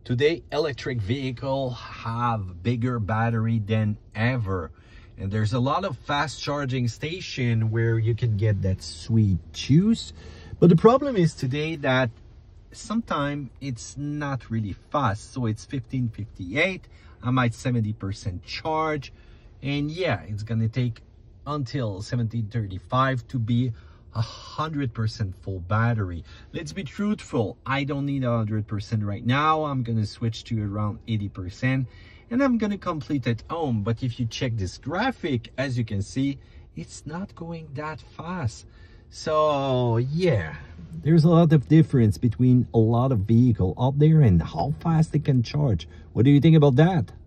Today, electric vehicles have bigger battery than ever. And there's a lot of fast charging station where you can get that sweet juice. But the problem is today that sometimes it's not really fast. So it's 15:58, I'm at 70% charge. And yeah, it's gonna take until 17:35 to be 100% full battery. Let's be truthful, I don't need 100% right now. I'm gonna switch to around 80% and I'm gonna complete at home. But if you check this graphic, as you can see, it's not going that fast. So yeah, there's a lot of difference between a lot of vehicles out there and how fast they can charge. What do you think about that?